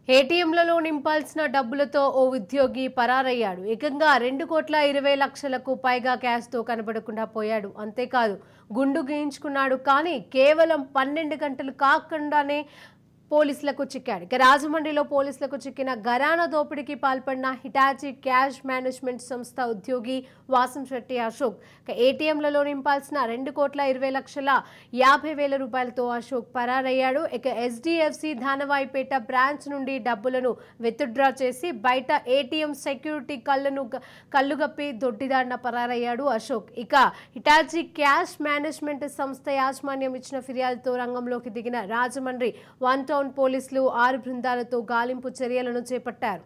ఏటీఎంలలో నింపాల్సిన డబ్బులతో ఓ ఉద్యోగి పరారయ్యాడు. ఏకంగా 2,20,00,000కు పైగా క్యాష్తో కనబడకుండా పోయాడు. అంతేకాదు గుండు గీయించుకున్నాడు. కానీ కేవలం 12 గంటలు కాకుండానే పోలీసులకు చిక్కాడు. ఇక రాజమండ్రిలో పోలీసులకు చిక్కిన ఘరానా దోపిడీకి పాల్పడిన హిటాచీ క్యాష్ మేనేజ్మెంట్ సంస్థ ఉద్యోగి వాసంశెట్టి అశోక్ ఏటీఎంలలో నింపాల్సిన 2,20,50,000 రూపాయలతో అశోక్ పరారయ్యాడు. ఇక ఎస్డిఎఫ్సి ధానవాయిపేట బ్రాంచ్ నుండి డబ్బులను విత్డ్రా చేసి బయట ఏటీఎం సెక్యూరిటీ కళ్ళుగప్పి దొడ్డిదాడిన పరారయ్యాడు అశోక్. ఇక హిటాచీ క్యాష్ మేనేజ్మెంట్ సంస్థ యాజమాన్యం ఇచ్చిన ఫిర్యాదుతో రంగంలోకి దిగిన రాజమండ్రి 1 టౌన్ పోలీసులు 6 బృందాలతో గాలింపు చర్యలను చేపట్టారు.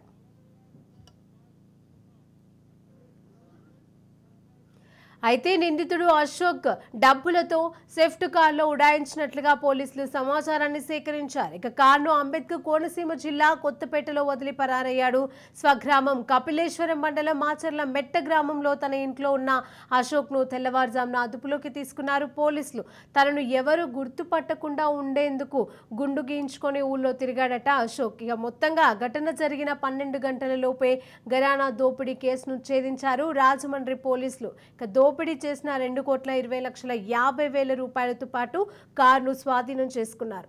అయితే నిందితుడు అశోక్ డబ్బులతో స్విఫ్ట్ కారులో ఉడాయించినట్లుగా పోలీసులు సమాచారాన్ని సేకరించారు. ఇక కారును అంబేద్కర్ కోనసీమ జిల్లా కొత్తపేటలో వదిలి పరారయ్యాడు. స్వగ్రామం కపిలేశ్వరం మండలం మాచర్ల మెట్ట గ్రామంలో తన ఇంట్లో ఉన్న అశోక్ను తెల్లవారుజామున అదుపులోకి తీసుకున్నారు పోలీసులు. తనను ఎవరు గుర్తుపట్టకుండా ఉండేందుకు గుండు గీయించుకొని ఊళ్ళో తిరిగాడట అశోక్. ఇక మొత్తంగా ఘటన జరిగిన 12 గంటల లోపే ఘరానా దోపిడీ కేసును ఛేదించారు రాజమండ్రి పోలీసులు. ఇక దోపిడీ చేసిన 2,20,50,000 రూపాయలతో పాటు కారును స్వాధీనం చేసుకున్నారు.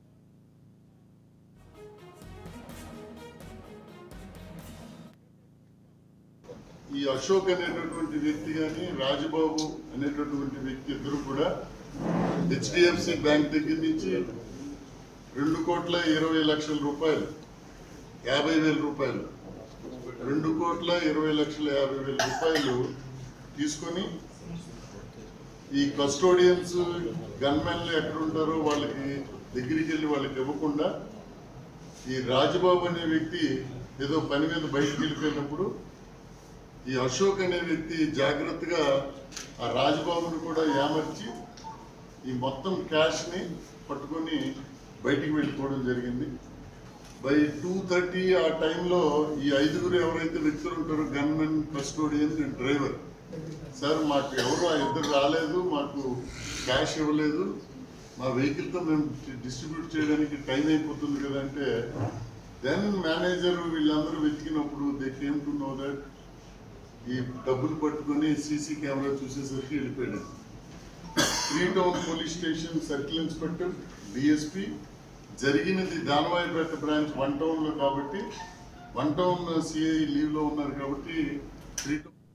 ఈ అశోక్ అనేటటువంటి వ్యక్తి కానీ రాజబాబు అనేటటువంటి వ్యక్తి ఇద్దరు కూడా హెచ్డిఎఫ్సి బ్యాంక్ దగ్గర నుంచి 2,20,00,000 రూపాయలు 50,000 రూపాయలు 2,20,50,000 రూపాయలు తీసుకొని ఈ కస్టోడియన్స్ గన్మెన్లు ఎక్కడ ఉంటారో వాళ్ళకి దగ్గరికి వెళ్ళి వాళ్ళకి ఇవ్వకుండా ఈ రాజబాబు అనే వ్యక్తి ఏదో పని మీద బయటకు వెళ్ళిపోయినప్పుడు ఈ అశోక్ అనే వ్యక్తి జాగ్రత్తగా ఆ రాజబాబుని కూడా ఏమర్చి ఈ మొత్తం క్యాష్ని పట్టుకొని బయటికి వెళ్ళిపోవడం జరిగింది. బై 2:30 ఆ టైంలో ఈ 5గురు ఎవరైతే వ్యక్తులు ఉంటారో gunmen, custodian and driver, sir మాకు ఎవరు ఆ ఇద్దరు రాలేదు, మాకు క్యాష్ ఇవ్వలేదు, మా వెహికల్తో మేము డిస్ట్రిబ్యూట్ చేయడానికి టైం అయిపోతుంది కదా అంటే, దెన్ మేనేజర్ వీళ్ళందరూ వెతికినప్పుడు they came to know that ఈ డబ్బులు పట్టుకొని సీసీ కెమెరా చూసేసరికి వెళ్ళిపోయాడు. 3 town police station circle inspector DSP జరిగినది దానవాయిపేట బ్రాంచ్ 1 టౌన్లో కాబట్టి 1 టౌన్ సిఐ లీవ్లో ఉన్నారు కాబట్టి 3